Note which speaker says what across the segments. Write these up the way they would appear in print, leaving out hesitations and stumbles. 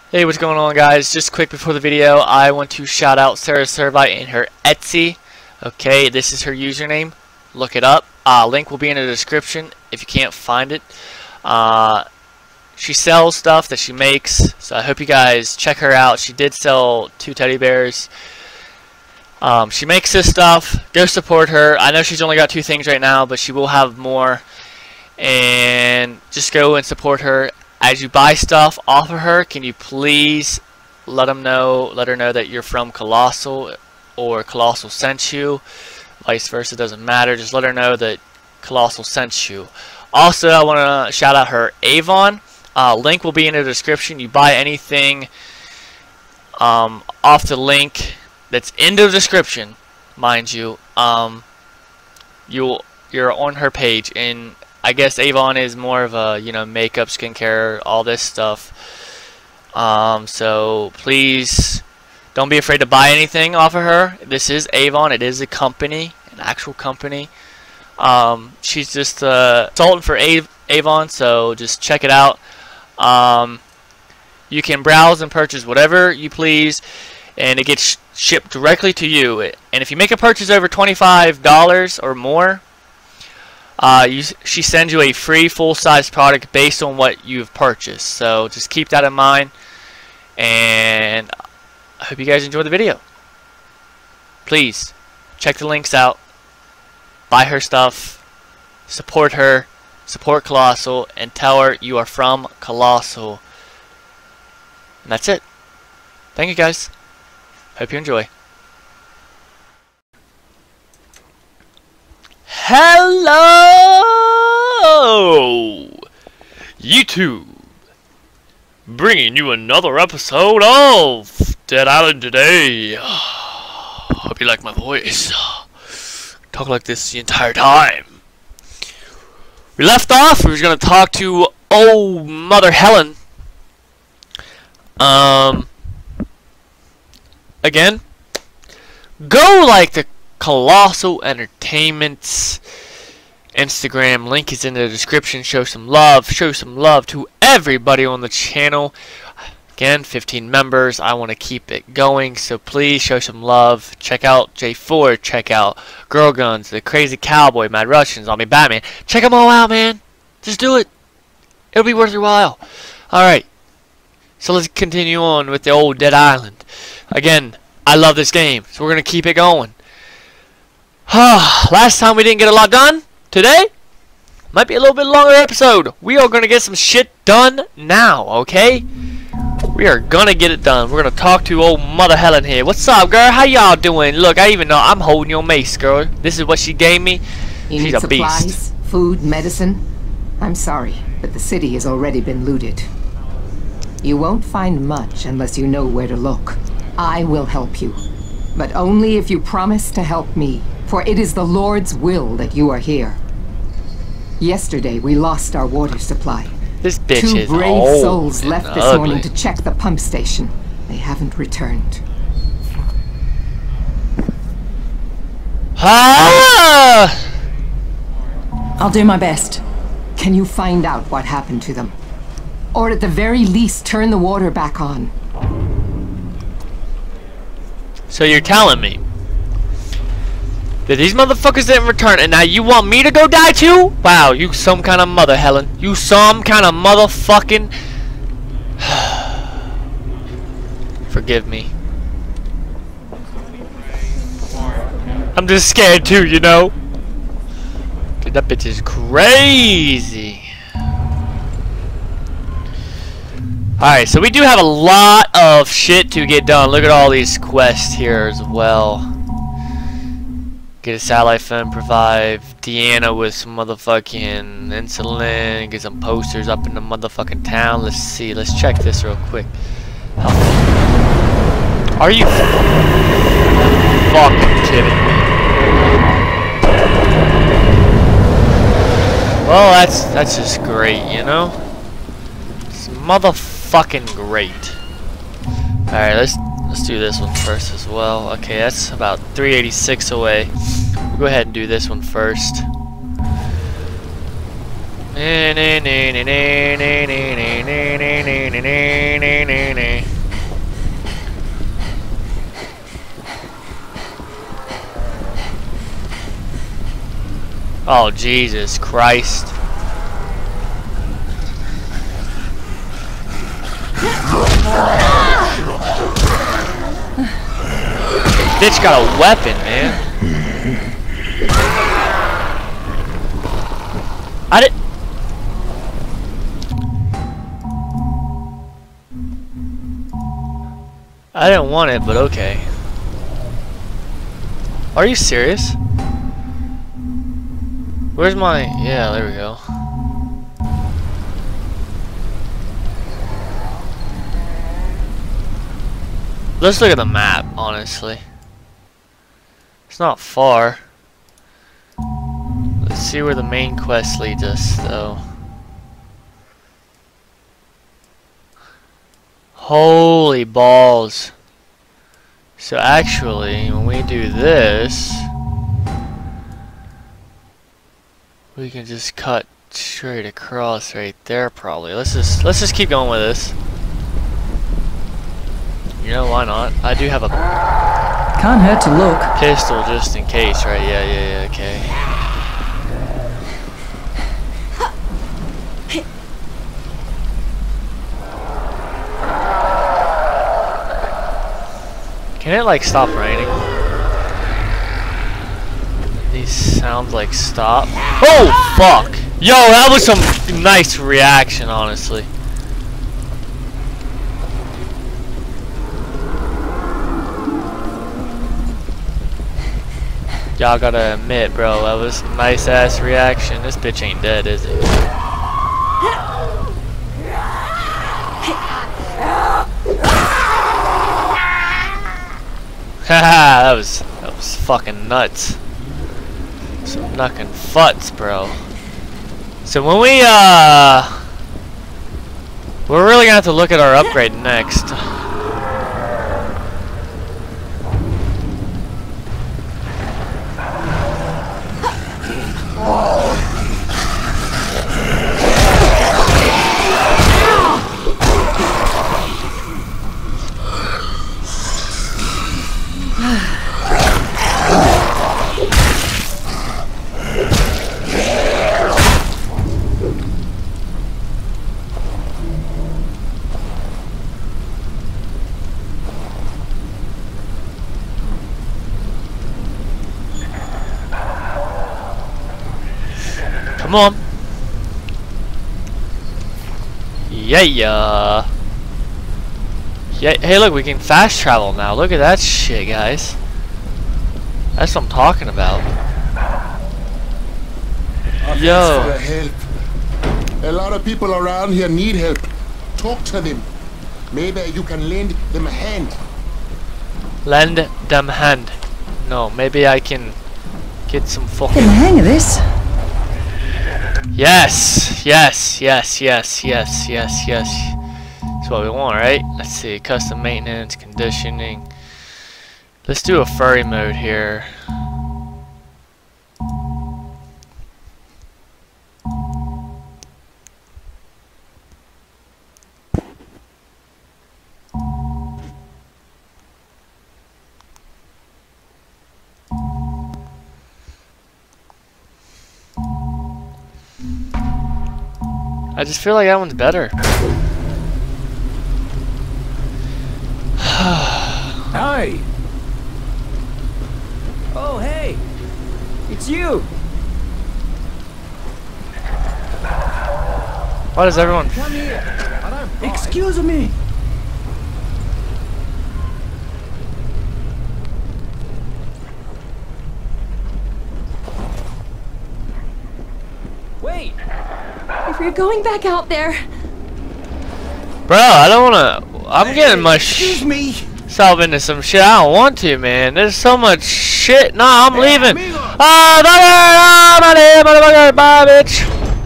Speaker 1: Hey, what's going on, guys? Just quick before the video, I want to shout out Sarah Servite and her Etsy. Okay, this is her username. Look it up. Link will be in the description if you can't find it. She sells stuff that she makes, so I hope you guys check her out. She did sell 2 teddy bears. She makes this stuff. Go support her. I know she's only got 2 things right now, but she will have more. And just go and support her. As you buy stuff off of her, can you please let her know that you're from Colossal or Colossal sent you. Vice versa, doesn't matter. Just let her know that Colossal sent you. Also, I want to shout out her Avon. Link will be in the description. You buy anything off the link that's in the description, mind you. You're on her page, and I guess Avon is more of a, makeup, skincare, all this stuff. So please don't be afraid to buy anything off of her. This is Avon. It is a company, an actual company. She's just a consultant for Avon, so just check it out. You can browse and purchase whatever you please, and it gets shipped directly to you. And if you make a purchase over $25 or more, she sends you a free full-size product based on what you've purchased. So just keep that in mind, and I hope you guys enjoy the video. Please check the links out, buy her stuff, support her, support Colossal, and tell her you are from Colossal. And that's it. Thank you, guys. Hope you enjoy. Hello, YouTube, bringing you another episode of Dead Island today. Hope you like my voice. Talk like this the entire time. We left off. We was gonna talk to old Mother Helen. Again, go like the Colossal Entertainment's Instagram. Link is in the description. Show some love to everybody on the channel. Again, 15 members. I want to keep it going, so please show some love. Check out J4, check out Girl Guns, The Crazy Cowboy, Mad Russian, Zombie Batman. Check them all out, man. Just do it. It'll be worth your while. Alright, so let's continue on with the old Dead Island. Again, I love this game, so we're going to keep it going. Last time we didn't get a lot done. Today might be a little bit longer episode. We are going to get some shit done now, okay? We are going to get it done. We're going to talk to old Mother Helen here. What's up, girl? How y'all doing? Look, I even know I'm holding your mace, girl. This is what she gave me. She's a beast.
Speaker 2: Supplies, food, medicine? I'm sorry, but the city has already been looted. You won't find much unless you know where to look. I will help you, but only if you promise to help me. For it is the Lord's will that you are here. Yesterday, we lost our water supply.
Speaker 1: This bitch is
Speaker 2: 2 brave
Speaker 1: old
Speaker 2: souls
Speaker 1: and
Speaker 2: left this
Speaker 1: ugly.
Speaker 2: morning to check the pump station. They haven't returned.
Speaker 3: I'll do my best.
Speaker 2: Can you find out what happened to them? Or at the very least, turn the water back on.
Speaker 1: So you're telling me that these motherfuckers didn't return, and now you want me to go die too? Wow, you some kind of mother, Helen. You some kind of motherfucking... Forgive me. I'm just scared too, you know? Dude, that bitch is crazy. Alright, so we do have a lot of shit to get done. Look at all these quests here as well. Get a satellite phone, provide Deanna with some motherfucking insulin, get some posters up in the motherfucking town. Let's see, let's check this real quick. Are you fucking kidding me? Well, that's just great, you know? It's motherfucking great. Alright, let's do this one first as well. Okay, that's about 386 away. We'll go ahead and do this one first. Oh, Jesus Christ. Bitch got a weapon, man. I didn't want it, but okay. Are you serious? Where's my... Yeah, there we go. Let's look at the map, honestly. It's not far. Let's see where the main quest leads us, though. Holy balls. So actually, when we do this, we can just cut straight across right there probably. Let's just keep going with this. You know, why not? I do have a
Speaker 3: Can't hurt to look.
Speaker 1: pistol just in case, right? Yeah, okay. Can it like stop raining? These sounds like stop. Oh fuck! Yo, that was some nice reaction, honestly. Y'all gotta admit, bro, that was a nice ass reaction. This bitch ain't dead, is it? Haha, that was fucking nuts. Some knuckin' futs, bro. So when we're really gonna have to look at our upgrade next. Come on. Yeah. Hey, look, we can fast travel now. Look at that shit, guys. That's what I'm talking about. Yo.
Speaker 4: For help. A lot of people around here need help. Talk to them. Maybe you can lend them a hand.
Speaker 1: Lend them hand. No, maybe I can get some fucking...
Speaker 3: Getting the hang of this.
Speaker 1: Yes. That's what we want, right? Let's see. Custom maintenance, conditioning. Let's do a furry mode here. I just feel like that one's better.
Speaker 5: Hi! Oh, hey! It's you!
Speaker 1: Why does everyone...
Speaker 5: Come here! Excuse me! Wait!
Speaker 6: If you're going back out there...
Speaker 1: Bro, I don't wanna... I'm getting my
Speaker 5: Excuse me!
Speaker 1: self into some shit I don't want to, man. There's so much shit. Nah, I'm leaving. Bye, bitch.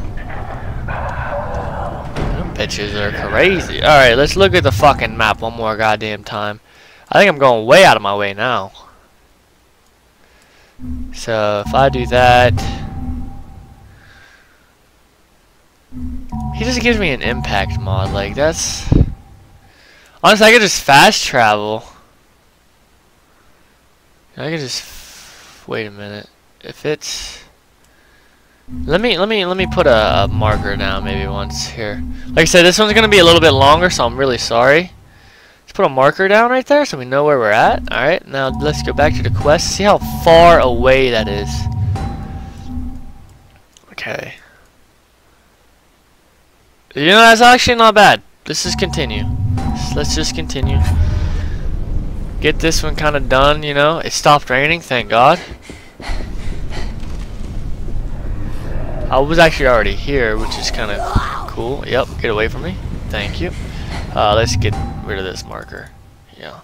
Speaker 1: Them bitches are crazy. Alright, let's look at the fucking map one more goddamn time. I think I'm going way out of my way now. So, if I do that... He just gives me an impact mod. Like, that's... Honestly, I could just fast travel. I could just... Wait a minute. If it's... Let me put a marker down maybe once here. Like I said, this one's gonna be a little bit longer, so I'm really sorry. Let's put a marker down right there so we know where we're at. Alright, now let's go back to the quest. See how far away that is. Okay. You know, that's actually not bad. Let's just continue. Let's just continue. Get this one kind of done, you know. It stopped raining, thank God. I was actually already here, which is kind of cool. Yep, get away from me. Thank you. Let's get rid of this marker. Yeah.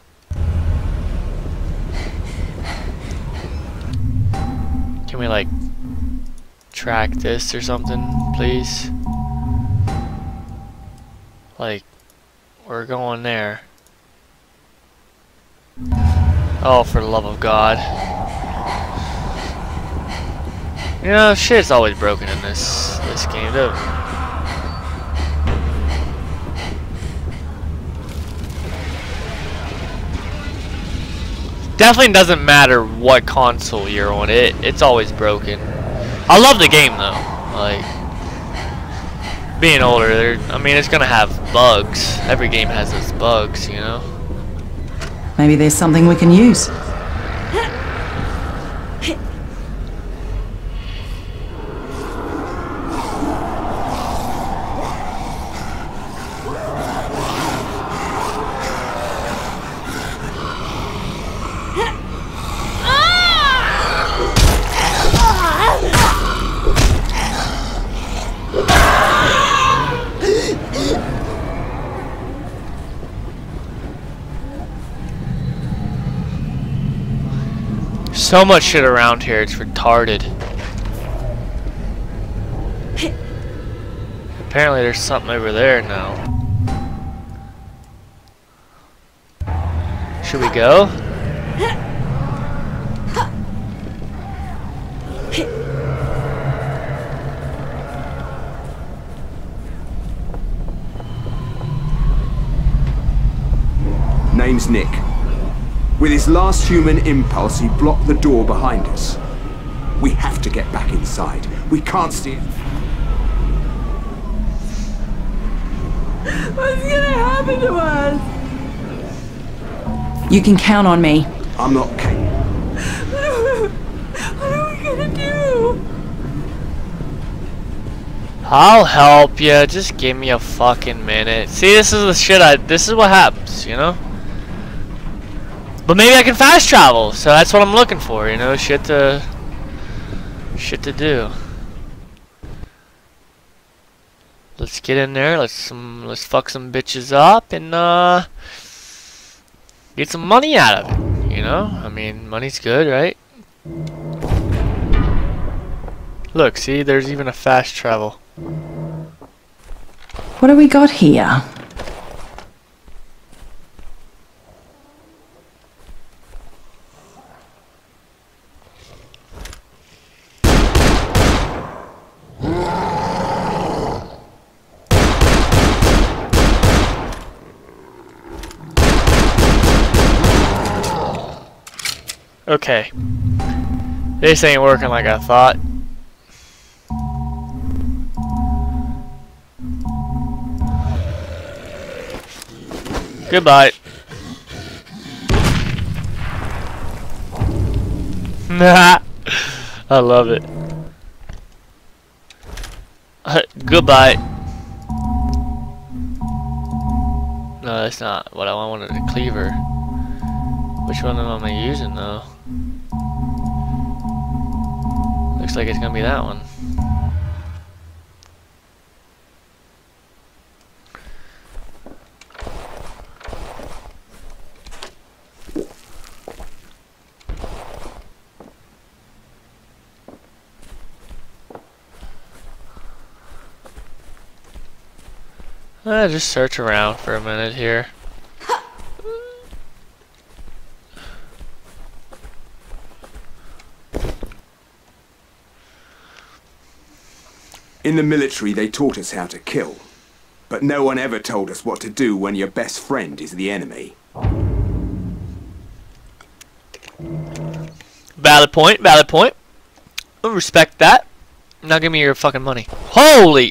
Speaker 1: Can we, like, track this or something, please? Like, we're going there. Oh, for the love of God. You know, shit's always broken in this game, though. Definitely doesn't matter what console you're on, it's always broken. I love the game though. Like, being older, I mean, it's gonna have bugs. Every game has those bugs, you know.
Speaker 3: Maybe there's something we can use.
Speaker 1: So much shit around here, it's retarded. Apparently there's something over there now. Should we go?
Speaker 7: Name's Nick. With his last human impulse, he blocked the door behind us. We have to get back inside. We can't see it.
Speaker 6: What's gonna happen to us?
Speaker 3: You can count on me.
Speaker 7: I'm not Kate.
Speaker 6: What are we gonna do?
Speaker 1: I'll help you. Just give me a fucking minute. See, this is the shit this is what happens, you know? But maybe I can fast travel, so that's what I'm looking for, you know, shit to do. Let's get in there, let's fuck some bitches up and get some money out of it, you know? I mean, money's good, right? Look, see, there's even a fast travel.
Speaker 3: What do we got here?
Speaker 1: Okay. This ain't working like I thought. Goodbye. Nah. I love it. Goodbye. No, that's not what I wanted. A cleaver. Which one am I using though? Looks like it's gonna be that one. Just search around for a minute here.
Speaker 7: In the military, they taught us how to kill. But no one ever told us what to do when your best friend is the enemy.
Speaker 1: Valid point, valid point. I respect that. Now give me your fucking money. Holy!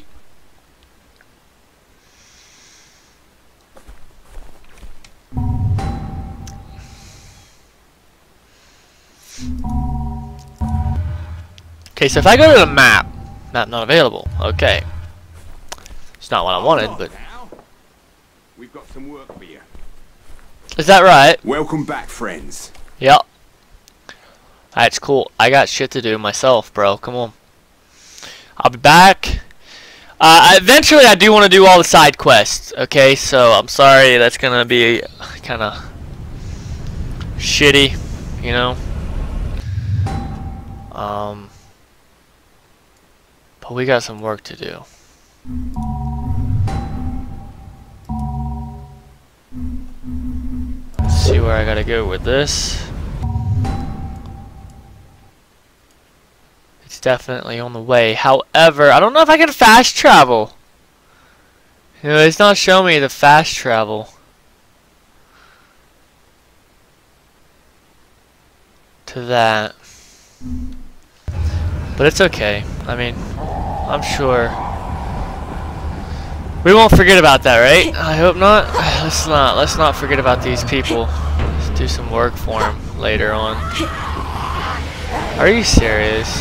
Speaker 1: Okay, so if I go to the map not available. Okay. It's not what I wanted, but...
Speaker 7: We've got some work for you.
Speaker 1: Is that right?
Speaker 7: Welcome back, friends.
Speaker 1: Yep. That's cool. I got shit to do myself, bro. Come on. I'll be back. Eventually, I do want to do all the side quests. Okay, so I'm sorry. That's gonna be kind of shitty, you know. But we got some work to do. Let's see where I gotta go with this. It's definitely on the way. However, I don't know if I can fast travel. You know, it's not showing me the fast travel to that. But it's okay. I mean, I'm sure we won't forget about that, right? I hope not. Let's not forget about these people. Let's do some work for them later on. Are you serious?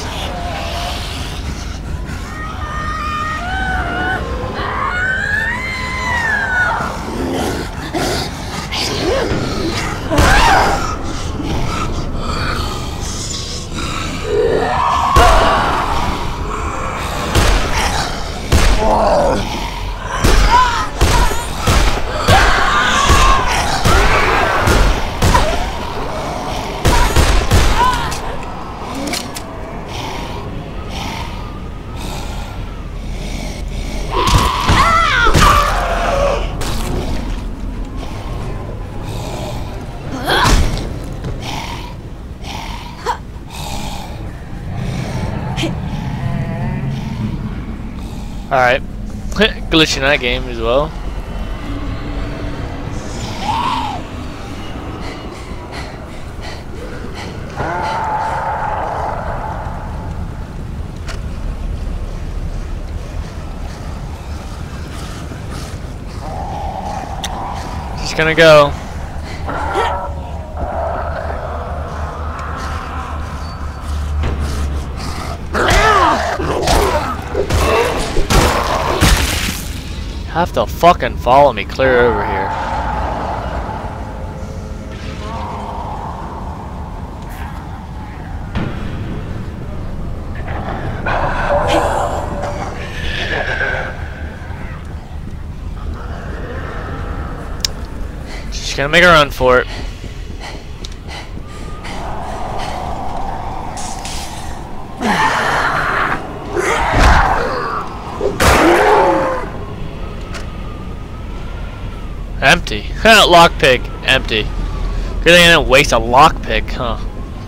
Speaker 1: Alright. Glitching that game as well. Just gonna go. Have to fucking follow me clear over here. Just gonna make a run for it. Empty. Lockpick. Empty. Good thing I didn't waste a lockpick, huh?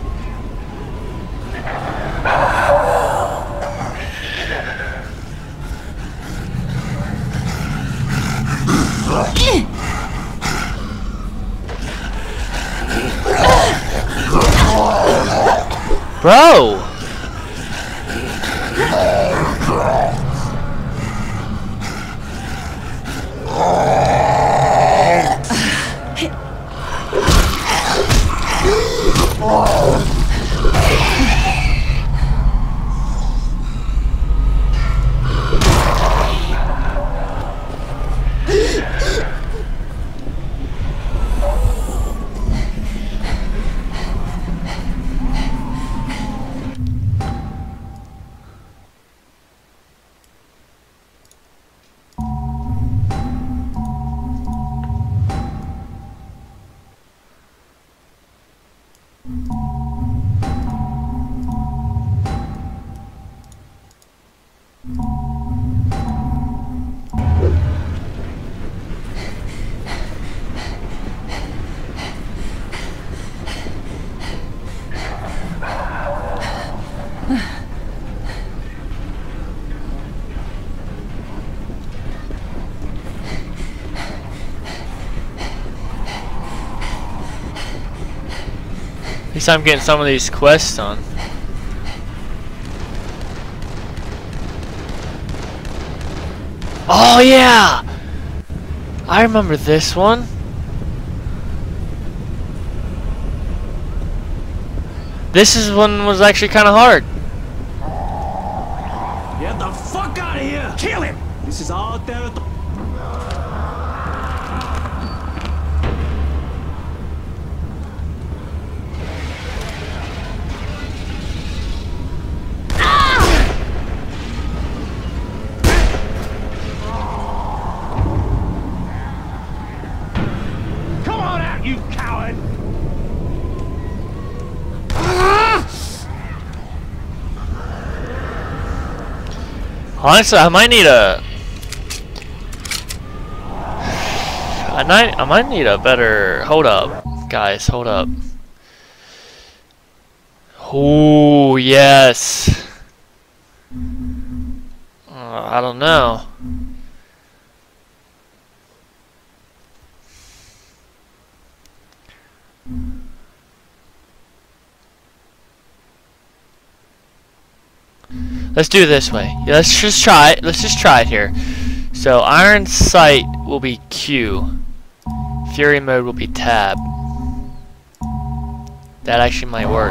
Speaker 1: Bro! At least I'm getting some of these quests done. Oh yeah! I remember this one. This is one was actually kind of hard.
Speaker 5: Get the fuck out of here! Kill him! This is our territory. Come on out, you coward!
Speaker 1: Honestly, I might need a... I might need a better... Hold up. Guys, hold up. Oh, yes. I don't know. Let's do it this way. Yeah, let's just try it. Let's just try it here. So Iron Sight will be Q. Fury Mode will be Tab. That actually might work.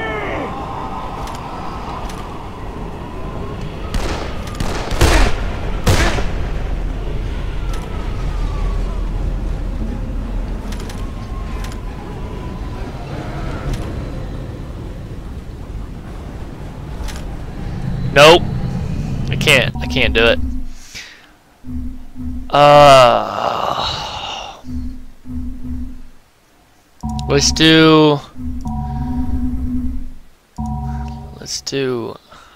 Speaker 1: Nope. I can't do it. Let's do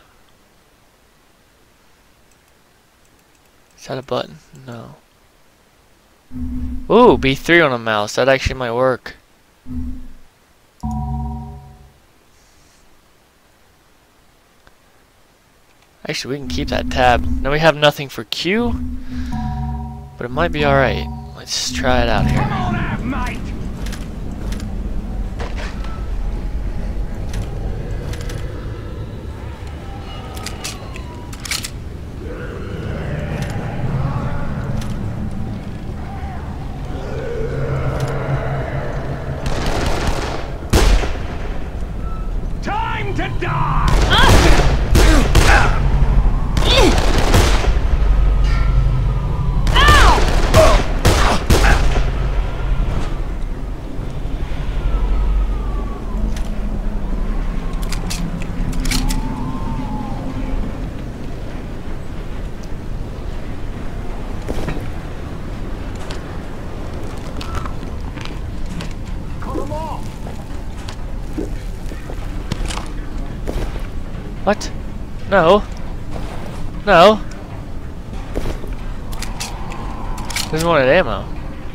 Speaker 1: Is that a button? No. Ooh, B3 on a mouse. That actually might work. Actually, we can keep that tab. Now we have nothing for Q, but it might be alright. Let's try it out here.
Speaker 5: Come on out, mate! Time to die!
Speaker 1: What? No. No. Doesn't want ammo.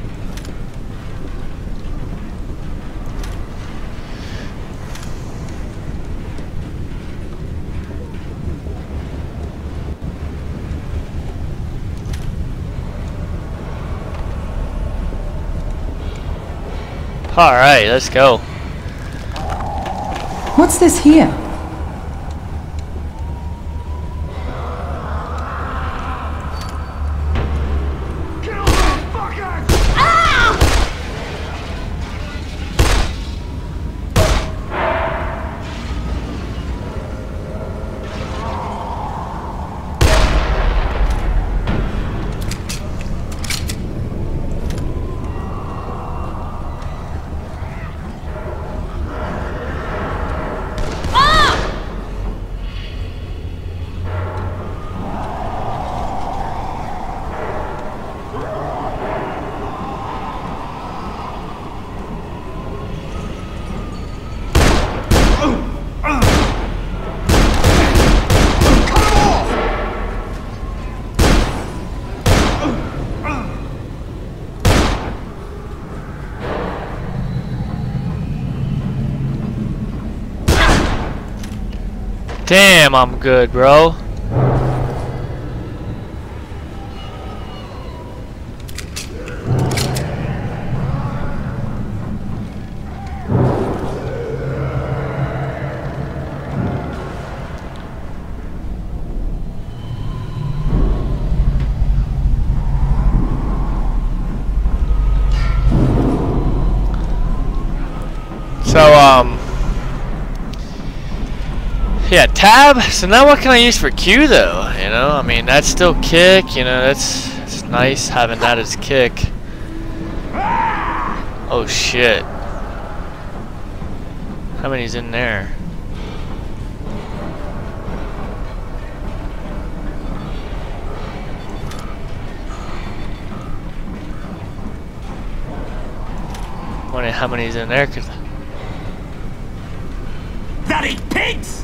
Speaker 1: Alright, let's go.
Speaker 3: What's this here?
Speaker 1: Damn, I'm good, bro. So, yeah, tab. So now what can I use for Q though? You know, I mean, that's still kick. You know, it's nice having that as kick. Oh shit. How many's in there? Wonder how many's in there? Cause
Speaker 5: Bloody pigs!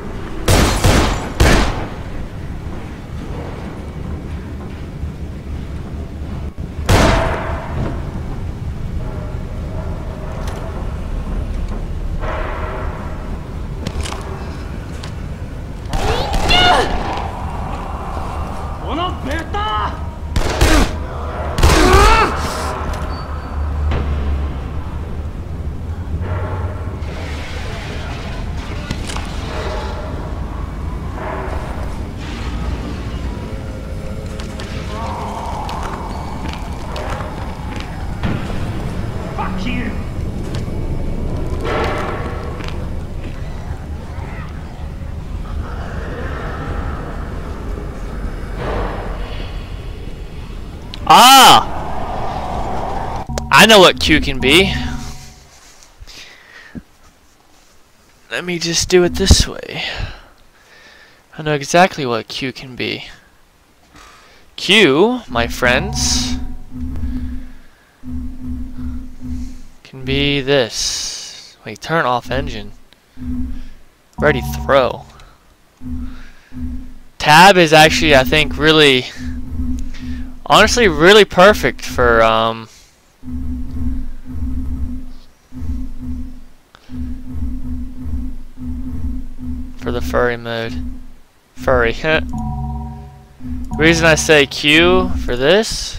Speaker 1: ah! I know what Q can be. Let me just do it this way. I know exactly what Q can be. Q, my friends, can be this. Wait, turn off engine. Ready, throw. Tab is actually, I think, really, honestly, really perfect for the furry mode. Furry. Reason I say Q for this.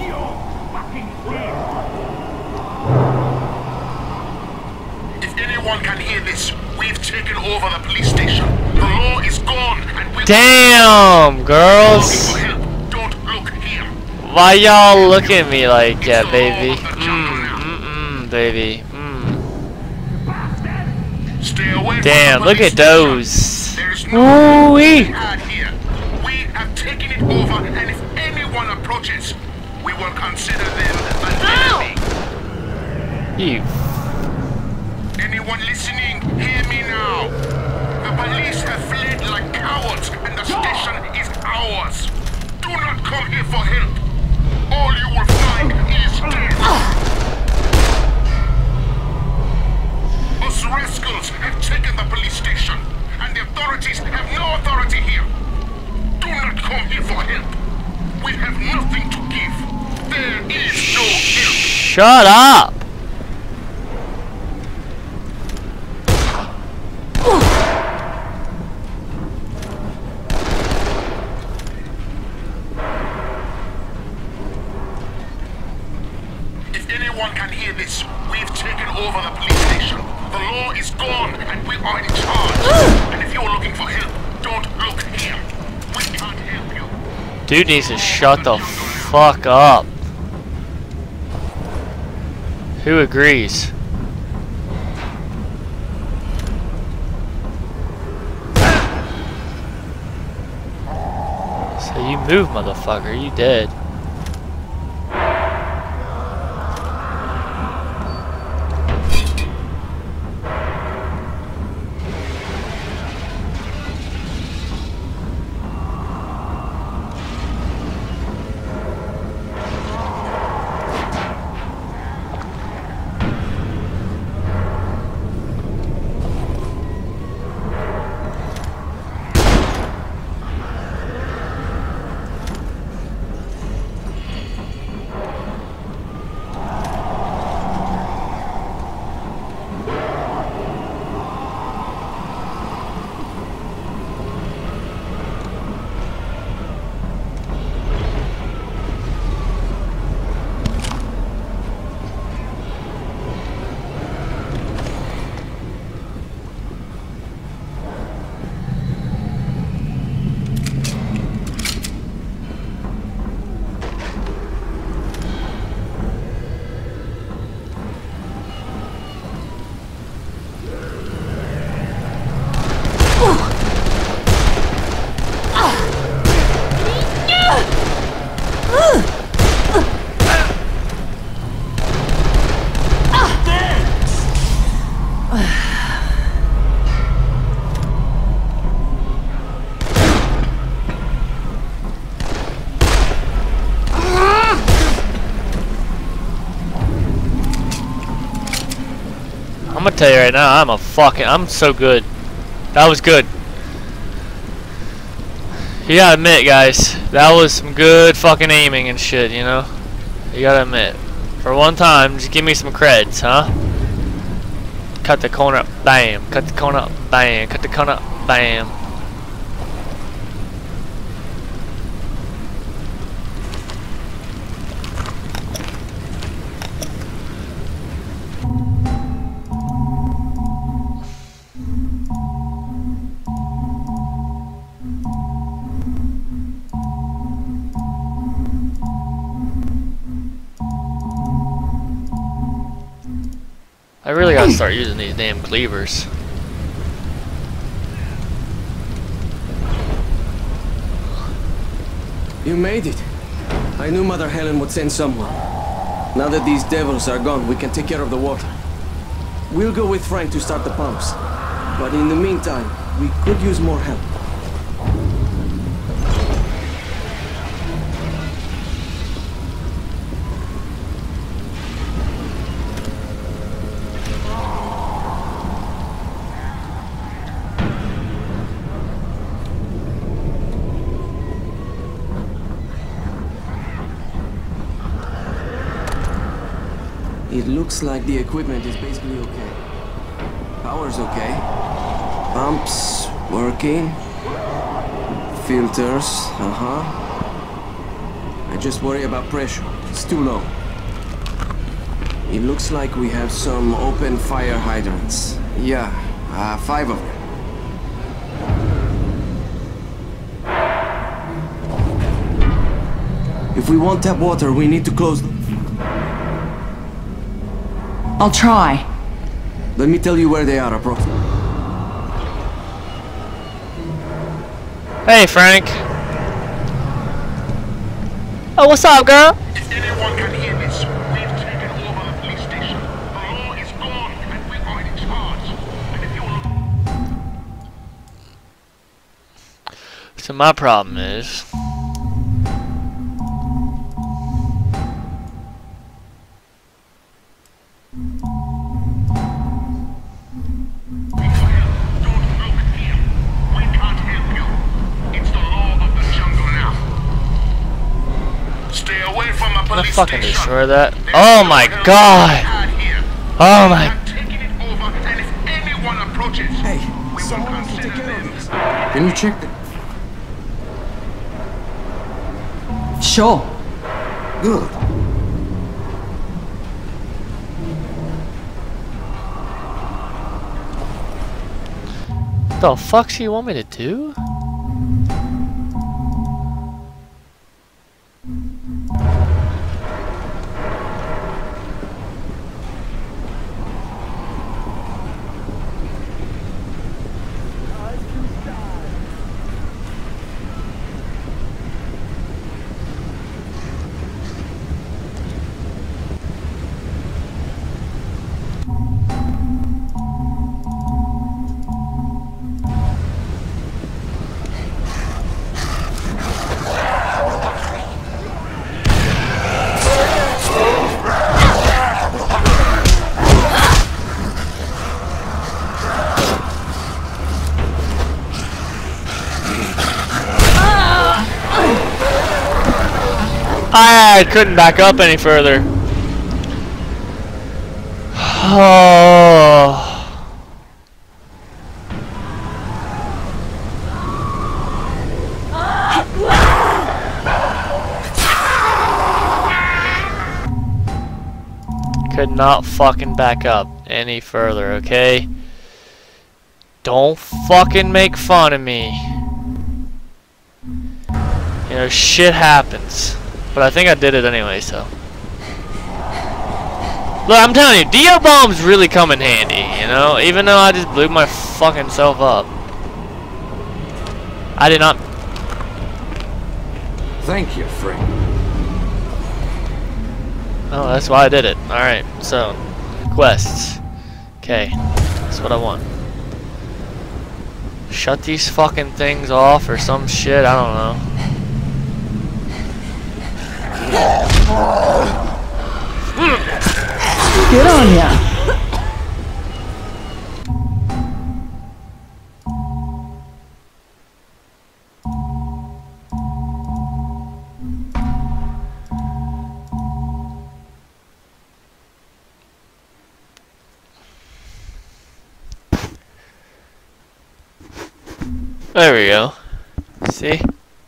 Speaker 4: If anyone can hear this, we've taken over the police station. The law is gone, and we
Speaker 1: Damn, girls.
Speaker 4: looking for help. Don't look here.
Speaker 1: Why y'all look at me like that, baby? Baby.
Speaker 4: Stay away
Speaker 1: Damn,
Speaker 4: from the
Speaker 1: look
Speaker 4: police
Speaker 1: at those.
Speaker 4: There is no
Speaker 1: Ooh-wee.
Speaker 4: ad here. We have taken it over, and if anyone approaches, we will consider them an enemy.
Speaker 1: You.
Speaker 4: Anyone listening, hear me now. The police have fled like cowards, and the station is ours. Do not come here for help. All you will find is death. Us rascals have taken the police station, and the authorities have no authority here. Do not come here for help. We have nothing to give. There is no help.
Speaker 1: Shut up.
Speaker 4: If anyone can hear this, we've taken over the police station. The law is gone, and we are in charge. And if you're looking for help, don't look here. We can't help you.
Speaker 1: Dude needs to shut the fuck up. Who agrees? So you move, motherfucker. You dead. gonna tell you right now, I'm so good. That was good. You gotta admit, guys, that was some good fucking aiming and shit, you know? You gotta admit. For one time, just give me some creds, huh? Cut the corner, bam. Cut the corner, bam. Cut the corner, bam. I really gotta start using these damn cleavers.
Speaker 8: You made it. I knew Mother Helen would send someone. Now that these devils are gone, we can take care of the water. We'll go with Frank to start the pumps. But in the meantime, we could use more help. It looks like the equipment is basically okay. Power's okay. Pumps working. Filters, I just worry about pressure. It's too low. It looks like we have some open fire hydrants. Yeah, 5 of them. If we want tap water, we need to close them.
Speaker 3: I'll try.
Speaker 8: Let me tell you where they are, approximately.
Speaker 1: Hey, Frank. Oh, what's up, girl?
Speaker 4: If anyone can hear this, we've taken over the police station. The law is gone, and we are in charge. And if you're...
Speaker 1: So my problem is... I'm gonna fucking destroy that. Oh my god! Oh my...
Speaker 8: Hey, someone has to take care of this. Can you check the...
Speaker 3: Sure.
Speaker 8: Good.
Speaker 1: What the fuck do you want me to do? I couldn't back up any further. Oh. Could not fucking back up any further, okay? Don't fucking make fun of me. You know, shit happens. But I think I did it anyway, so. Look, I'm telling you, DO bombs really come in handy, you know? Even though I just blew my fucking self up. I did not.
Speaker 7: Thank you, Frank.
Speaker 1: Oh, that's why I did it. Alright, so. Quests. Okay, that's what I want. Shut these fucking things off or some shit, I don't know.
Speaker 3: Good on ya.
Speaker 1: There we go. See?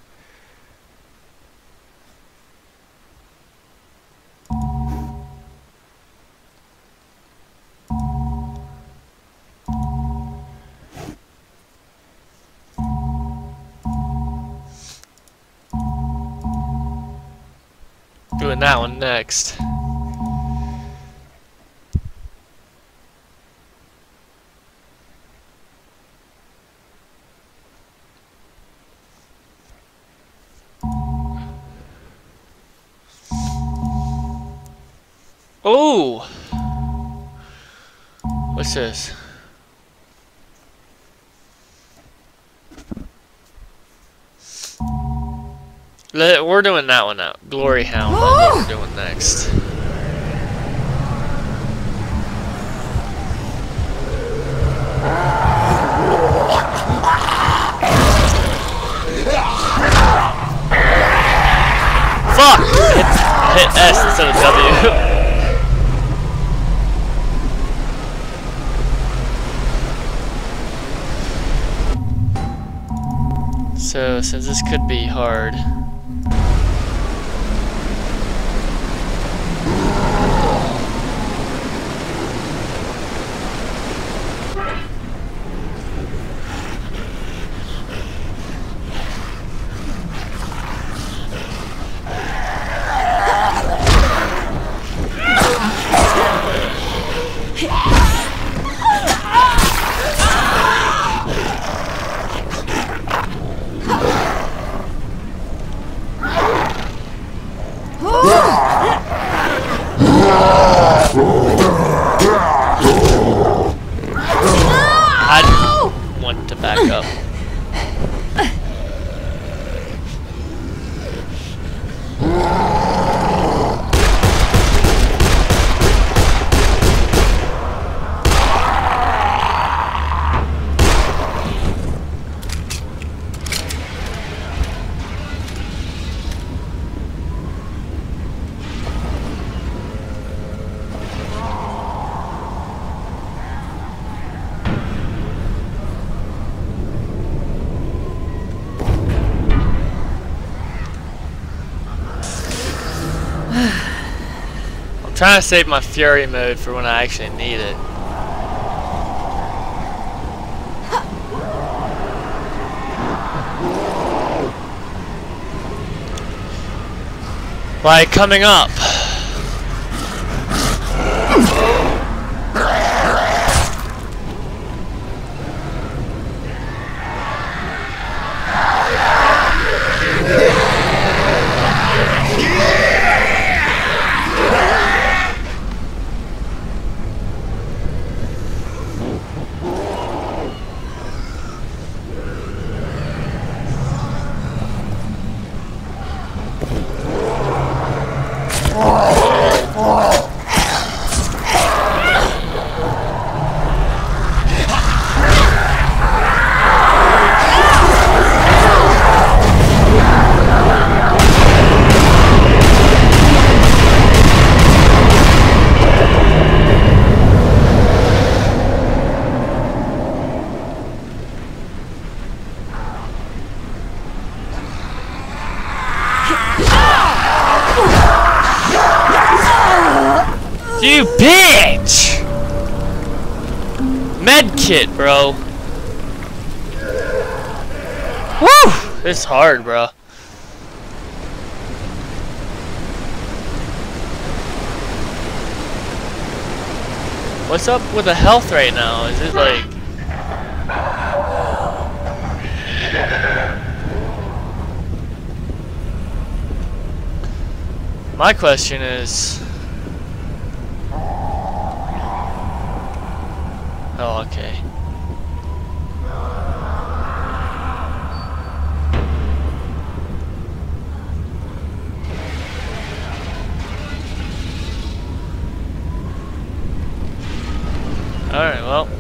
Speaker 1: Doing that one next. Oh! What's this? We're doing that one now. Glory Hound. That's what we're doing next. Fuck! Hit S instead of W. So, since this could be hard. I want to back up. I'm trying to save my fury mode for when I actually need it. Like coming up. You bitch! Medkit, bro. Woo! It's hard, bro. What's up with the health right now? Is it like... My question is... Oh, okay. Alright, well.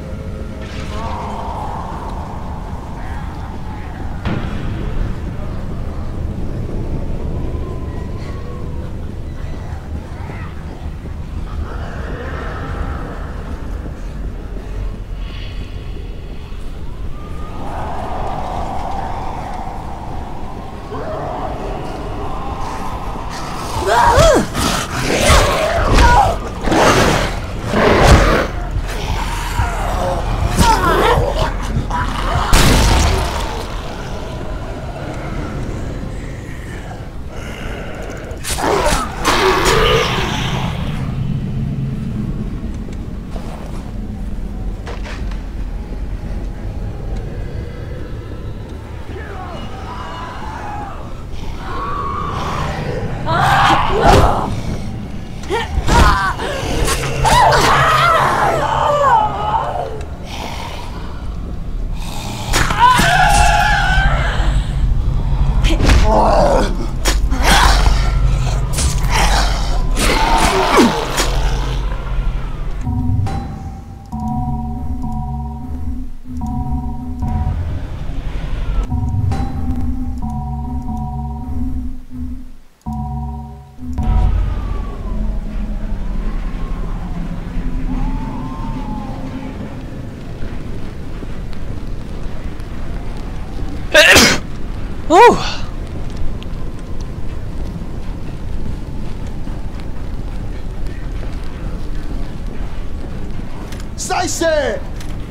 Speaker 1: Woo!
Speaker 5: Slice!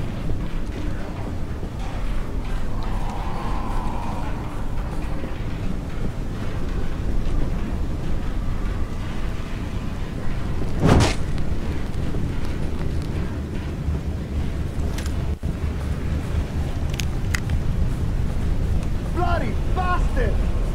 Speaker 5: Bloody bastard!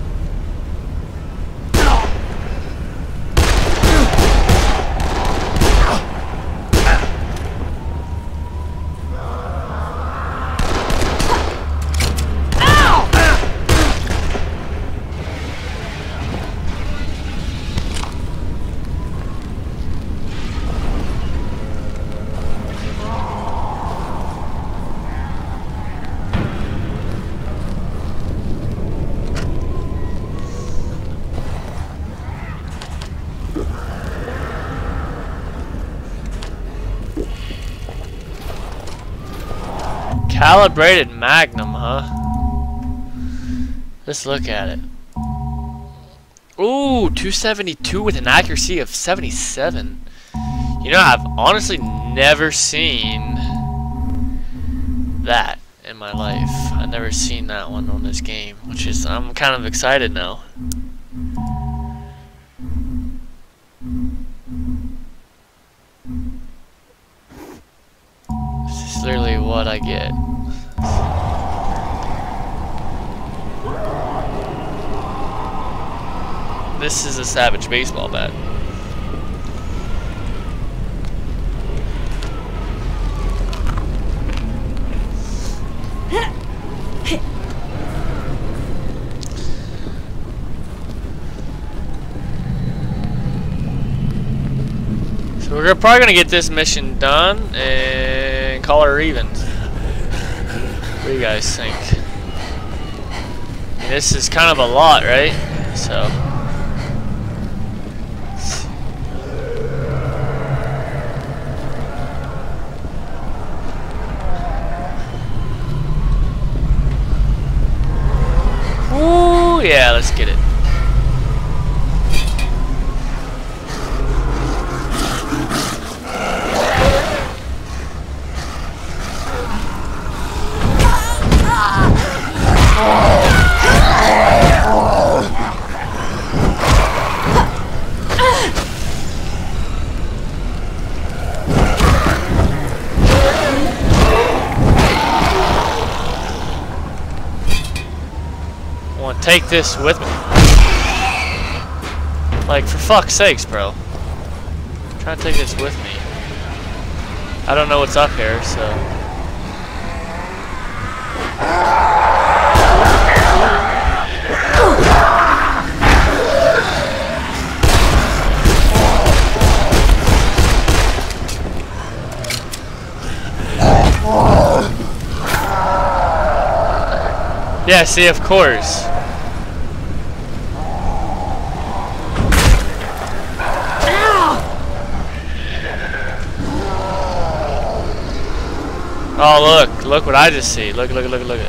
Speaker 1: Calibrated Magnum, huh? Let's look at it. Ooh, 272 with an accuracy of 77. You know, I've honestly never seen that in my life. I've never seen that one on this game, which is, I'm kind of excited now. This is literally what I get. This is a Savage baseball bat. So we're probably gonna get this mission done and call her even. What do you guys think? I mean, this is kind of a lot, right? So. Ooh, yeah, let's get it. Take this with me. Like, for fuck's sakes, bro. I'm trying to take this with me. I don't know what's up here, so. Yeah, see, of course. Oh, look what I just see. Look at it.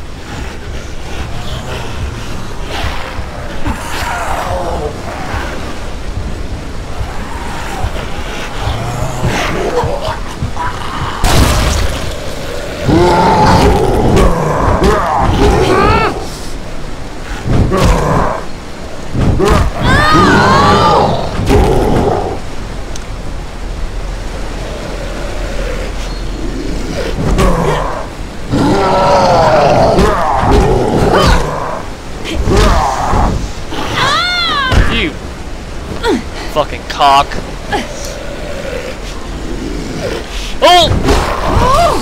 Speaker 1: Fucking cock. Oh!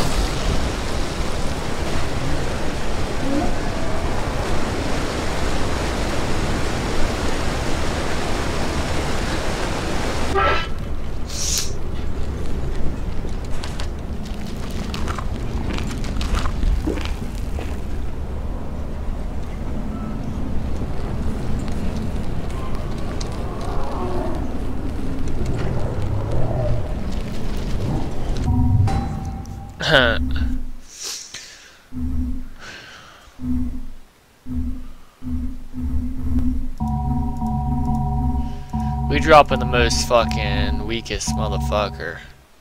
Speaker 1: dropping the most fucking weakest motherfucker.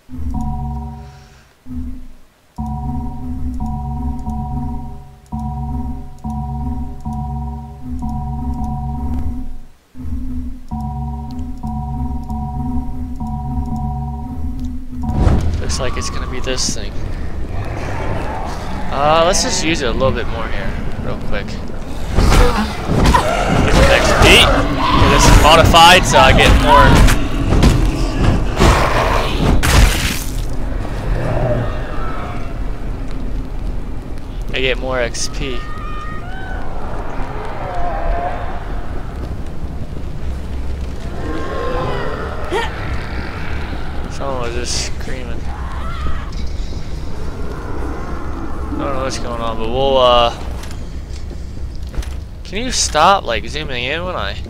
Speaker 1: Looks like it's gonna be this thing. Let's just use it a little bit more here, real quick. XP. Okay, this is modified, so I get more. I get more XP. Someone was just screaming. I don't know what's going on, but we'll can you stop like zooming in when I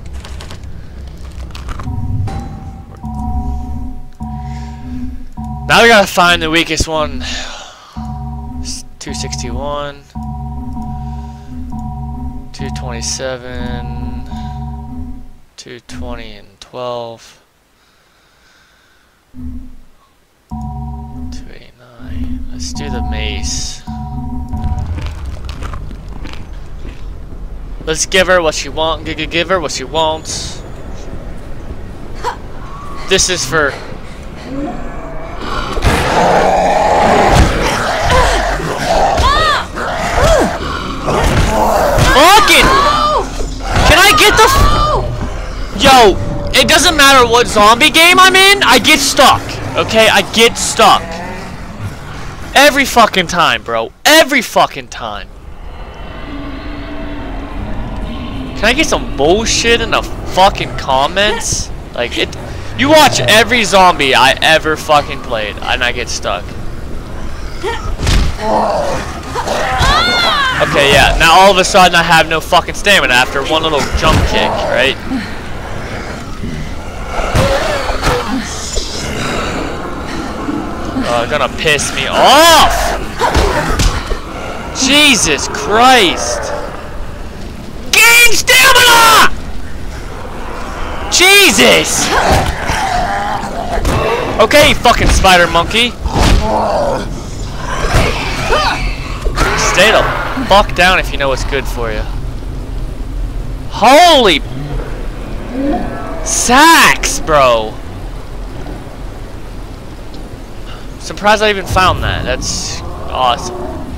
Speaker 1: now we gotta find the weakest one. 261, 227, 220 and 12, 289. Let's do the mace. Let's give her what she wants. Give her what she wants. This is for. Fucking! Can I get the? Yo, it doesn't matter what zombie game I'm in. I get stuck. Okay, I get stuck. Every fucking time, bro. Every fucking time. Can I get some bullshit in the fucking comments? Like it, you watch every zombie I ever fucking played, and I get stuck. Okay, yeah. Now all of a sudden I have no fucking stamina after one little jump kick, right? Gonna piss me off. Jesus Christ. Stamina! Jesus! Okay, fucking spider monkey. Stay the fuck down if you know what's good for you. Holy sacks, bro. Surprised I even found that. That's awesome.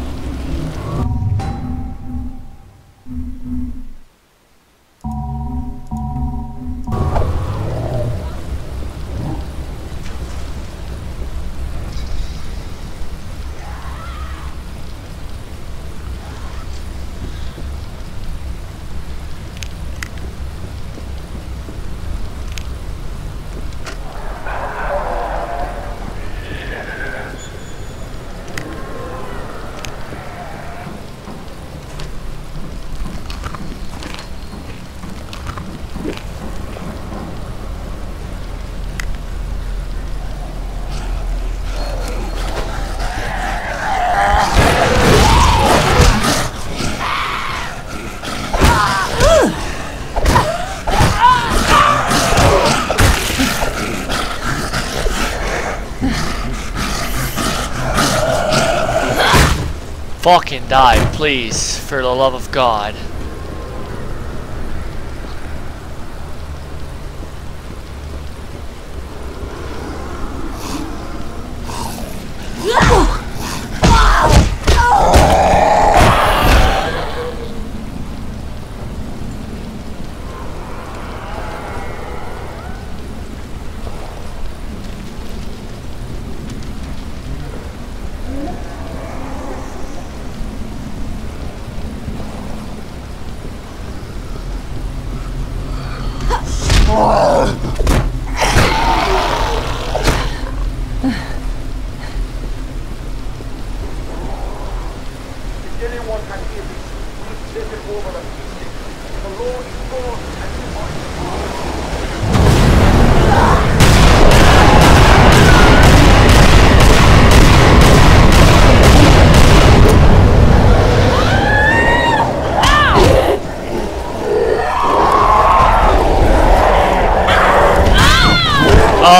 Speaker 1: Fucking die, please, for the love of God.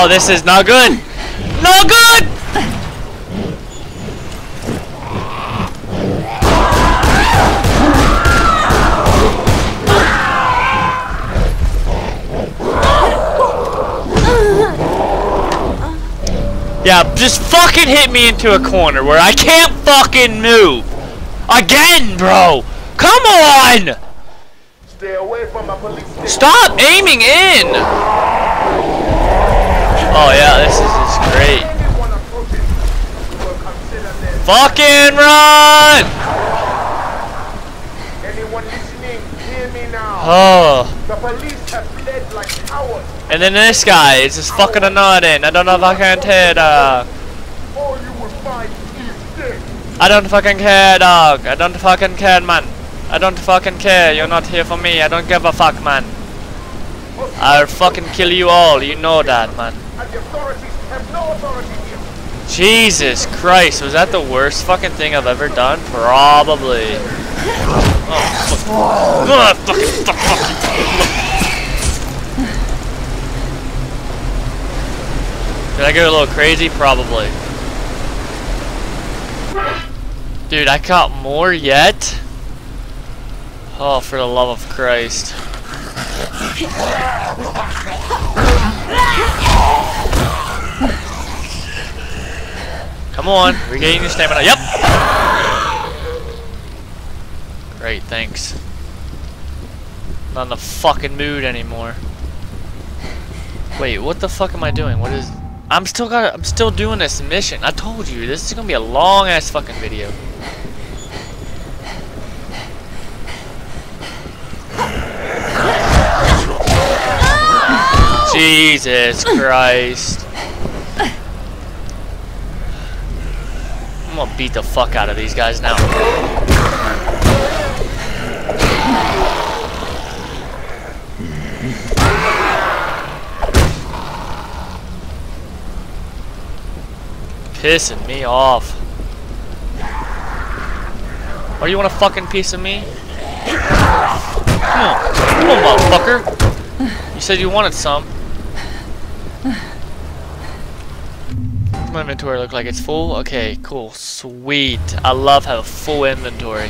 Speaker 1: Oh, this is not good. Not good. Yeah, just fucking hit me into a corner where I can't fucking move. Again, bro. Come on.
Speaker 4: Stay away from the police station.
Speaker 1: Stop aiming in. Oh yeah, this is just great.
Speaker 4: Anyone approaching will consider them.
Speaker 1: Fucking run.
Speaker 4: Anyone listening, hear me now.
Speaker 1: Oh.
Speaker 4: The police have fled like cowards.
Speaker 1: And then this guy is just fucking annoying. I don't know if I can tell, dog.
Speaker 4: All you will find is dead.
Speaker 1: I don't fucking care, dog. I don't fucking care, man. I don't fucking care. You're not here for me. I don't give a fuck, man. I'll fucking kill you all. You know that, man.
Speaker 4: And the authorities have no authority here.
Speaker 1: Jesus Christ. Was that the worst fucking thing I've ever done? Probably. Oh, fuck. Did I go a little crazy? Probably. Dude, I caught more yet? Oh, for the love of Christ. Come on, regain your stamina. Yep! Great, thanks. Not in the fucking mood anymore. Wait, what the fuck am I doing? What is... I'm still doing this mission. I told you, this is gonna be a long ass fucking video. Jesus Christ. I'm gonna beat the fuck out of these guys now. Pissing me off. Or you want a fucking piece of me? Come on, motherfucker. You said you wanted some. My inventory look like it's full? Okay, cool. Sweet. I love having a full inventory.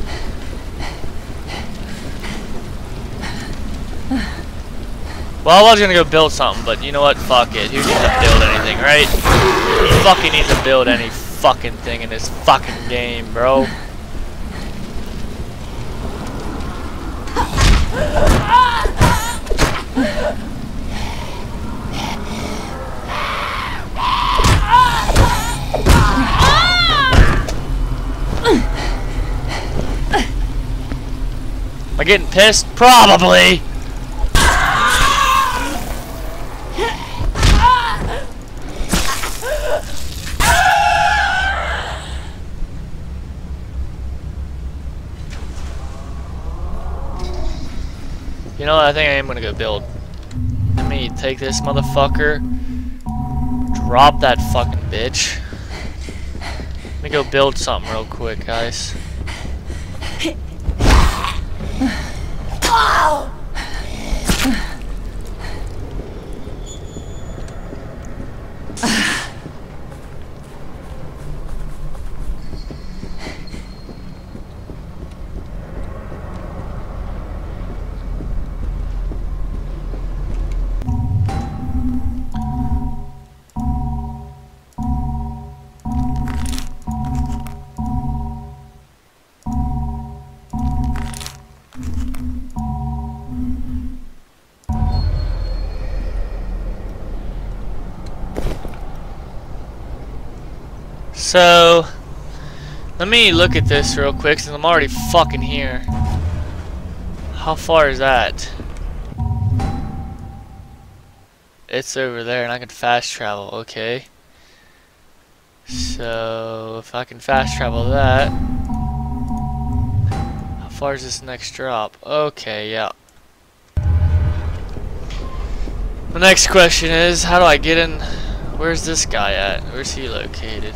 Speaker 1: Well, I was gonna go build something, but you know what? Fuck it. Who needs to build anything, right? Who fucking needs to build any fucking thing in this fucking game, bro? Am I getting pissed? Probably! You know what? I think I am gonna go build. Let me take this motherfucker. Drop that fucking bitch. Let me go build something real quick, guys. So, let me look at this real quick since I'm already fucking here. How far is that? It's over there and I can fast travel, okay. So, if I can fast travel that. How far is this next drop? Okay, yeah. The next question is, how do I get in? Where's this guy at? Where's he located?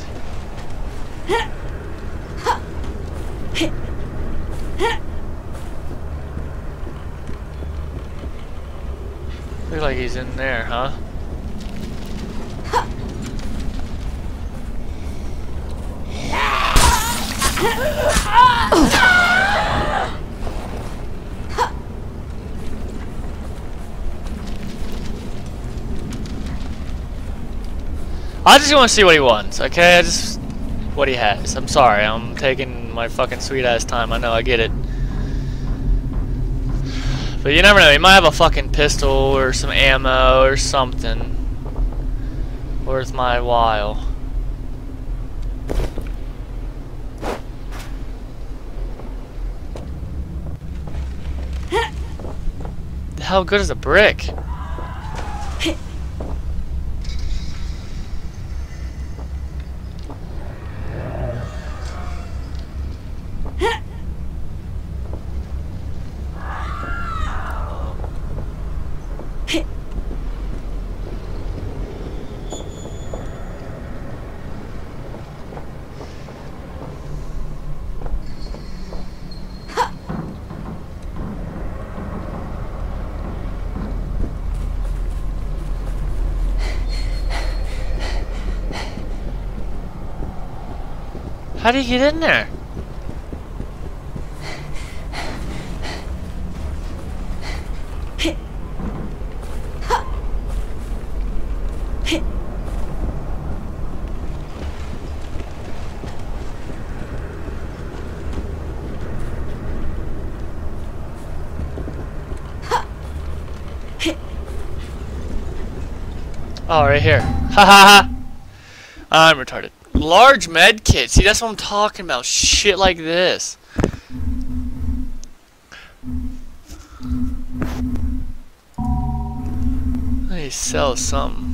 Speaker 1: Looks like he's in there, huh? I just want to see what he wants, okay? What he has. I'm sorry, I'm taking my fucking sweet ass time. I know, I get it. But you never know, he might have a fucking pistol or some ammo or something worth my while. How good is a brick? How did he get in there? Oh, right here. Ha ha ha! I'm retarded. Large med kit. See, that's what I'm talking about. Shit like this. They sell something.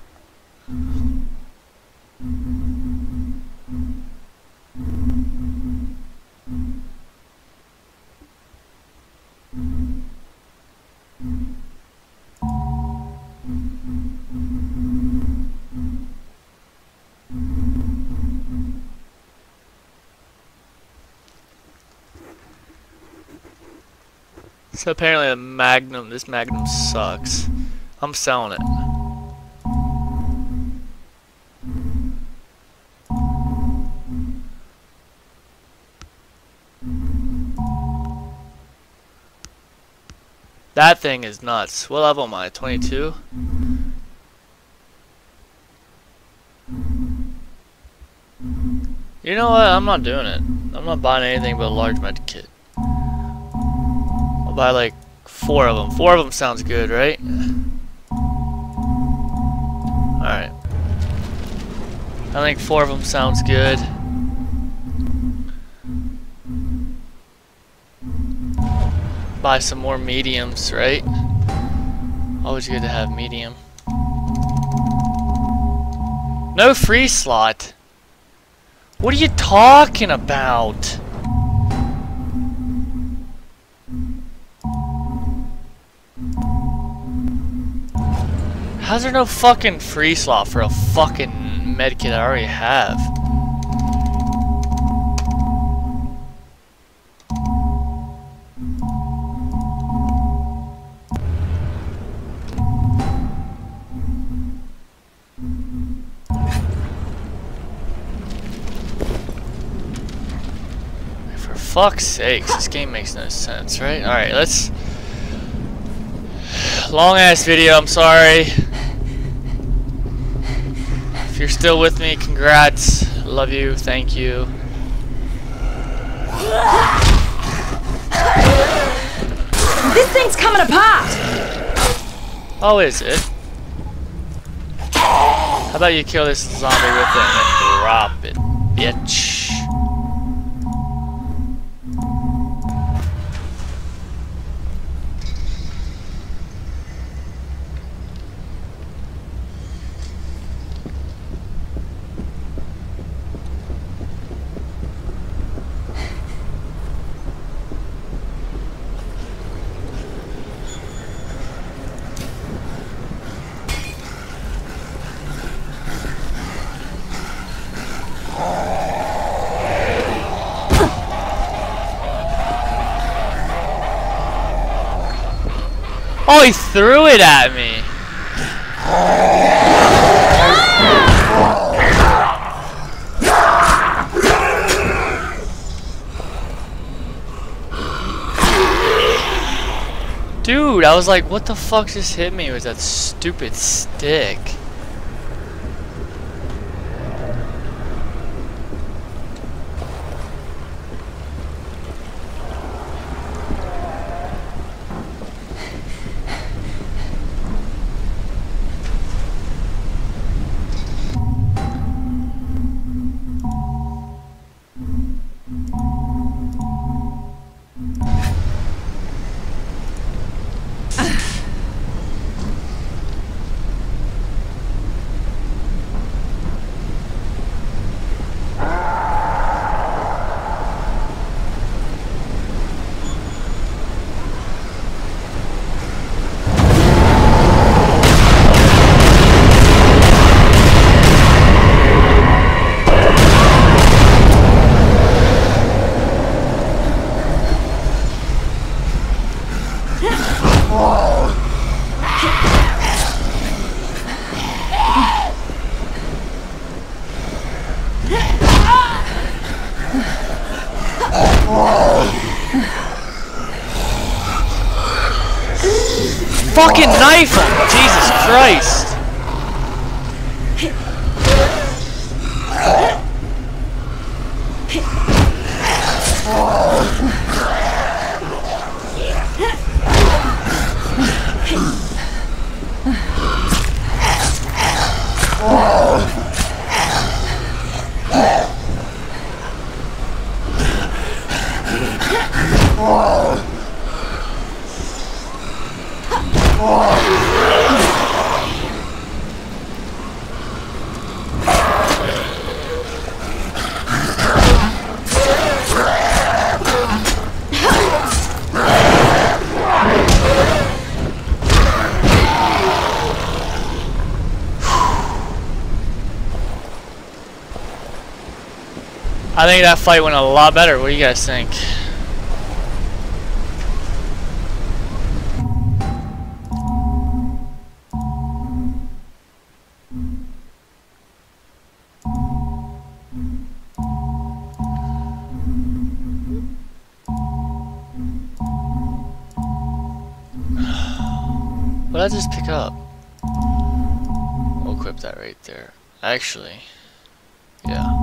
Speaker 1: So apparently this Magnum sucks. I'm selling it. That thing is nuts. What level am I? 22? You know what? I'm not doing it. I'm not buying anything but a large med kit. I'll buy like 4 of them. 4 of them sounds good, right? Alright. I think 4 of them sounds good. Buy some more mediums, right? Always good to have medium. No free slot. What are you talking about? How's there no fucking free slot for a fucking medkit I already have? For fuck's sakes, this game makes no sense, right? Alright, let's... Long ass video, I'm sorry. If you're still with me, congrats. Love you, thank you.
Speaker 3: This thing's coming apart!
Speaker 1: Oh, is it? How about you kill this zombie with it and then drop it, bitch? Oh, he threw it at me. Dude, I was like, what the fuck just hit me with that stupid stick? Fucking knife him! Jesus Christ! I think that fight went a lot better. What do you guys think? What did I just pick up? We'll equip that right there. Actually, yeah.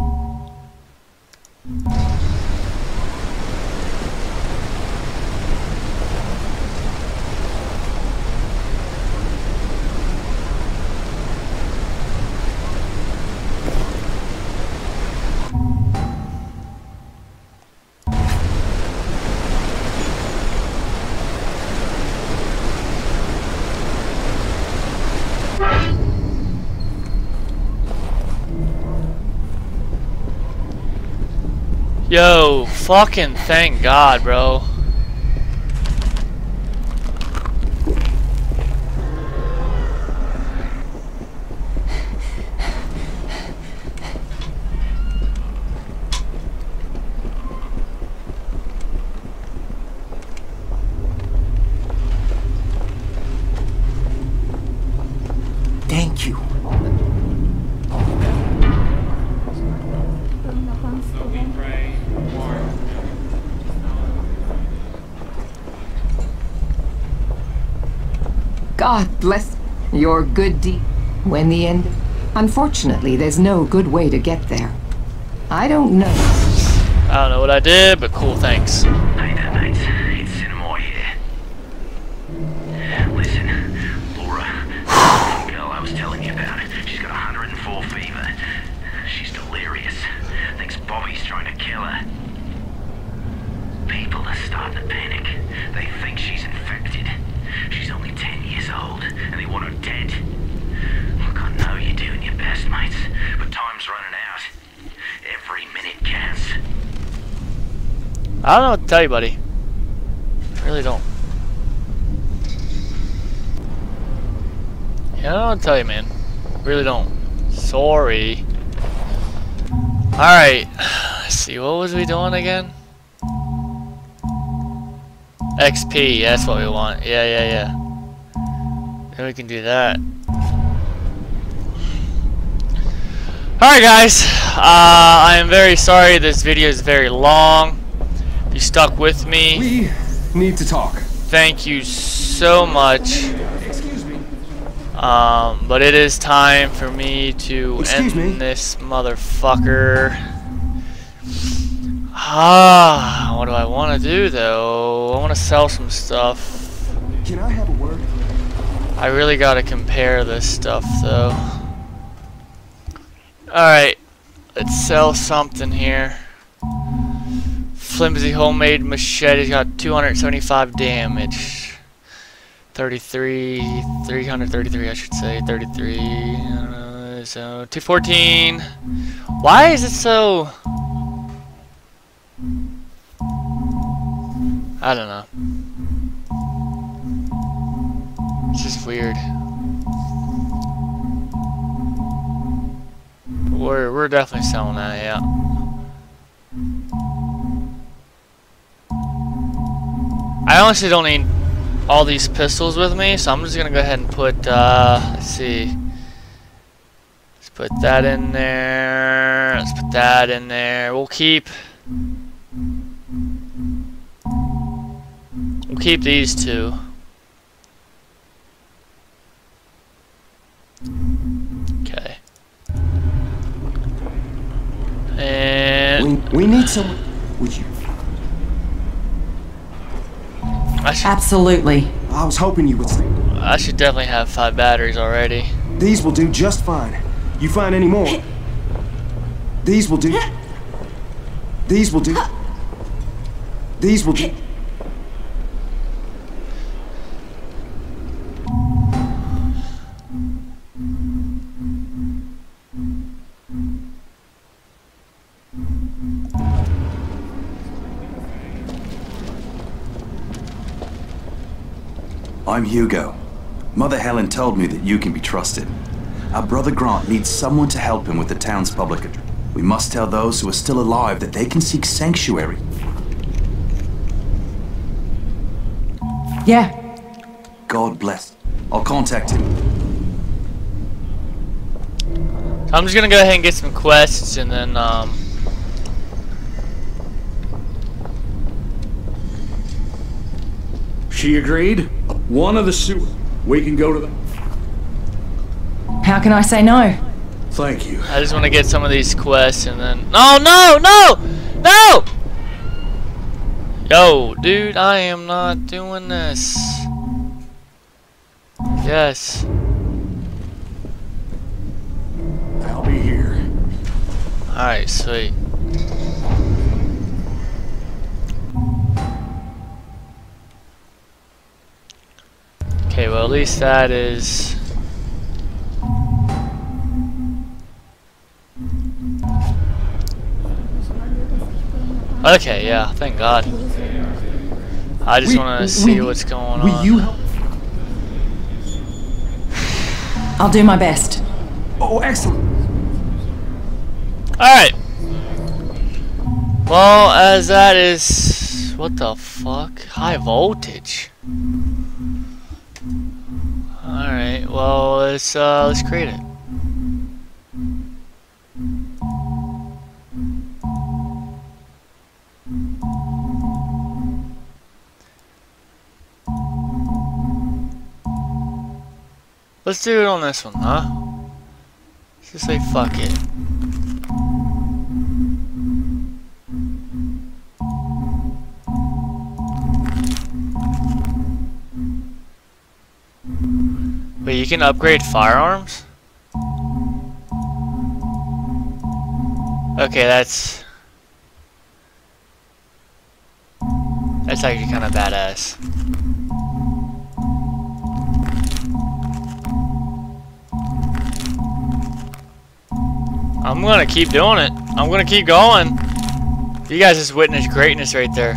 Speaker 1: Yo, fucking thank God, bro.
Speaker 2: Thank you. God bless your good deed. When the end... Unfortunately, there's no good way to get there. I don't know.
Speaker 1: I don't know what I did, but cool, thanks.
Speaker 9: Hey there, mates. It's Cinemoy here. Listen, Laura, the girl I was telling you about, she's got 104 fever. She's delirious. Thinks Bobby's trying to kill her. People are starting to panic. They think she's infected. She's only 10 years old, and they want her dead. Look, I know you're doing your best, mates, but time's running out. Every minute counts.
Speaker 1: I don't know what to tell you, buddy. I really don't. Yeah, I don't know what to tell you, man. Really don't. Sorry. Alright. Let's see, what was we doing again? XP, that's what we want. Yeah. Then we can do that. Alright guys, I am very sorry this video is very long. If you stuck with me,
Speaker 7: We need to talk.
Speaker 1: thank you so much.
Speaker 7: Excuse me.
Speaker 1: But it is time for me to
Speaker 7: Excuse
Speaker 1: end
Speaker 7: me?
Speaker 1: this motherfucker. What do I want to do though? I want to sell some stuff.
Speaker 7: Can I have a word?
Speaker 1: I really gotta compare this stuff though. Alright, let's sell something here. Flimsy homemade machete's got 275 damage. 333 I should say, 33, I don't know, so 214. Why is it so... I don't know. It's just weird. We're definitely selling that, yeah. I honestly don't need all these pistols with me, so I'm just gonna go ahead and put let's see. Let's put that in there. Let's put that in there. We'll keep keep these two. Okay. And
Speaker 5: we need someone. Would you?
Speaker 3: Absolutely.
Speaker 5: I was hoping you would say.
Speaker 1: I should definitely have 5 batteries already.
Speaker 5: These will do just fine. You find any more? These will do. These will do. These will do.
Speaker 10: I'm Hugo. Mother Helen told me that you can be trusted. Our brother Grant needs someone to help him with the town's public address. We must tell those who are still alive that they can seek sanctuary.
Speaker 3: Yeah.
Speaker 10: God bless. I'll contact him.
Speaker 1: I'm just gonna go ahead and get some quests and then
Speaker 11: She agreed. One of the sewer. We can go to the...
Speaker 3: How can I say no?
Speaker 11: Thank you.
Speaker 1: I just want to get some of these quests and then... No! No! Yo, dude, I am not doing this. Yes.
Speaker 11: I'll be here.
Speaker 1: Alright, sweet. Okay, well at least that is... Okay, yeah, thank God. I just want to see what's going on.
Speaker 5: Will you help?
Speaker 3: I'll do my best.
Speaker 5: Oh, excellent.
Speaker 1: Alright. Well, as that is... What the fuck? High voltage. Alright, well, let's create it. Let's do it on this one, huh? Let's just say fuck it. Wait, you can upgrade firearms? Okay, that's actually kind of badass. I'm gonna keep doing it. I'm gonna keep going. You guys just witnessed greatness right there.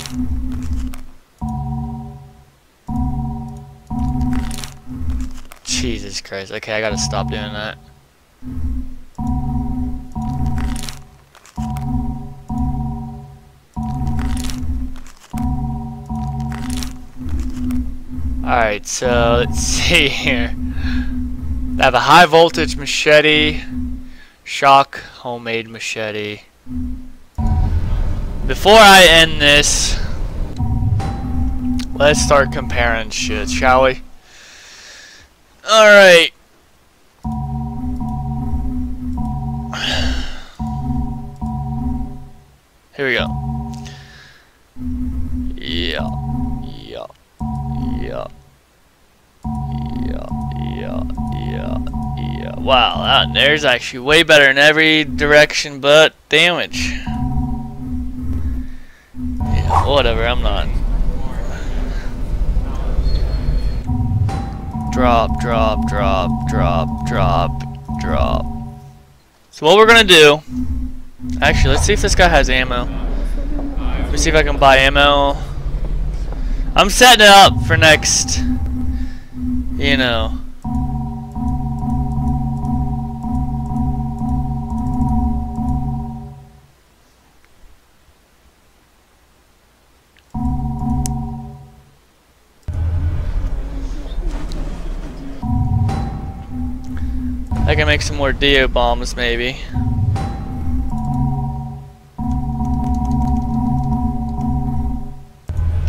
Speaker 1: Jesus Christ. Okay, I gotta stop doing that. Alright, so let's see here. I have a high voltage machete. Shock homemade machete. Before I end this, let's start comparing shit, shall we? Alright. Here we go. Yeah. Wow, there's actually way better in every direction but damage. Yeah, whatever, I'm not. Drop. So what we're gonna do, actually, let's see if this guy has ammo. Let me see if I can buy ammo. I'm setting it up for next, you know. I can make some more Dio bombs, maybe.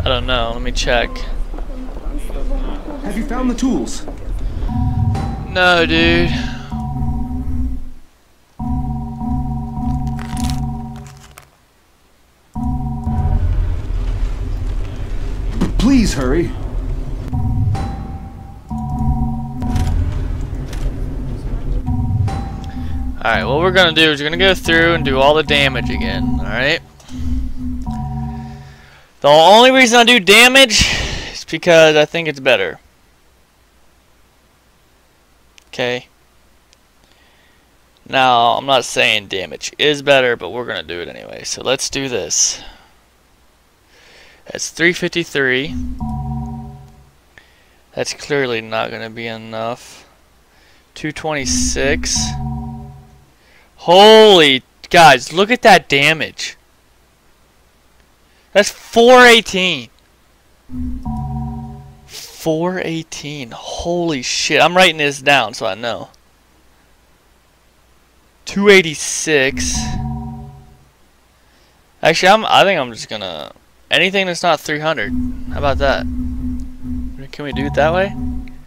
Speaker 1: I don't know. Let me check.
Speaker 5: Have you found the tools?
Speaker 1: No, dude.
Speaker 5: Please hurry.
Speaker 1: Alright, what we're gonna do is we're gonna go through and do all the damage again, alright? The only reason I do damage is because I think it's better. Okay. Now, I'm not saying damage is better, but we're gonna do it anyway. So let's do this. That's 353. That's clearly not gonna be enough. 226. Holy guys, look at that damage. That's 418. 418. Holy shit. I'm writing this down so I know. 286. Actually, I think I'm just gonna anything that's not 300. How about that? Can we do it that way?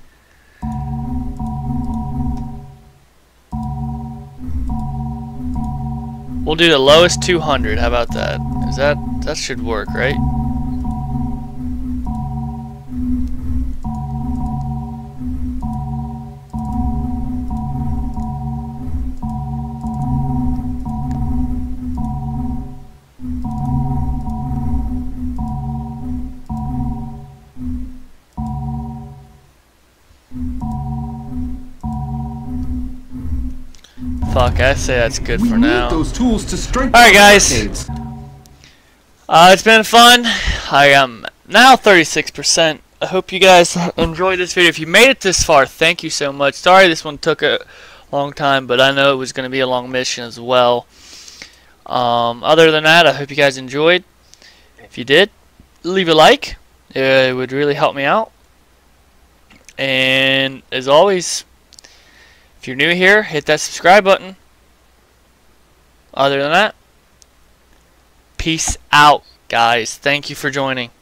Speaker 1: We'll do the lowest 200. How about that? That should work, right? Fuck, I say that's good for now.
Speaker 5: Those tools to strengthen.
Speaker 1: Alright guys, it's been fun. I am now 36%. I hope you guys enjoyed this video. If you made it this far, thank you so much. Sorry this one took a long time, but I know it was going to be a long mission as well. Other than that, I hope you guys enjoyed. If you did, leave a like. It would really help me out. And as always, if you're new here, hit that subscribe button. Other than that, peace out, guys. Thank you for joining.